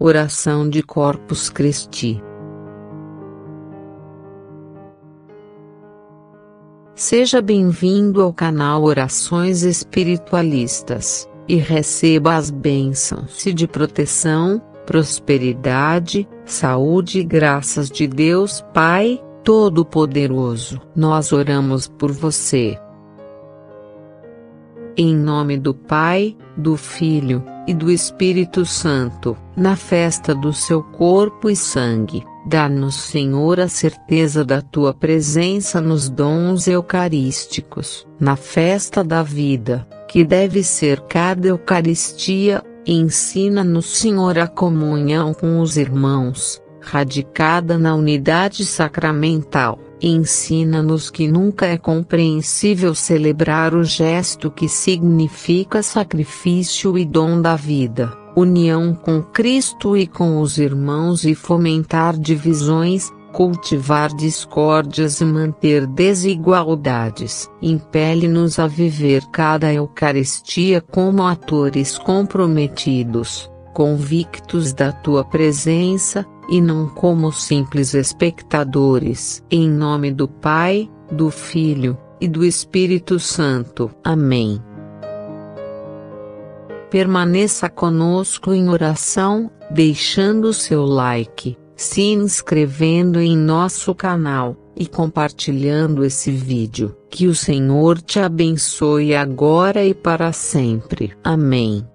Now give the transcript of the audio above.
Oração de Corpus Christi. Seja bem-vindo ao canal Orações Espiritualistas, e receba as bênçãos de proteção, prosperidade, saúde e graças de Deus Pai Todo-Poderoso. Nós oramos por você. Em nome do Pai, do Filho, e do Espírito Santo, na festa do seu corpo e sangue, dá-nos, Senhor, a certeza da tua presença nos dons eucarísticos, na festa da vida, que deve ser cada Eucaristia, e ensina-nos, Senhor, a comunhão com os irmãos, radicada na unidade sacramental. Ensina-nos que nunca é compreensível celebrar o gesto que significa sacrifício e dom da vida, união com Cristo e com os irmãos, e fomentar divisões, cultivar discórdias e manter desigualdades. Impele-nos a viver cada Eucaristia como atores comprometidos, convictos da tua presença, e não como simples espectadores. Em nome do Pai, do Filho, e do Espírito Santo. Amém. Permaneça conosco em oração, deixando seu like, se inscrevendo em nosso canal, e compartilhando esse vídeo. Que o Senhor te abençoe agora e para sempre. Amém.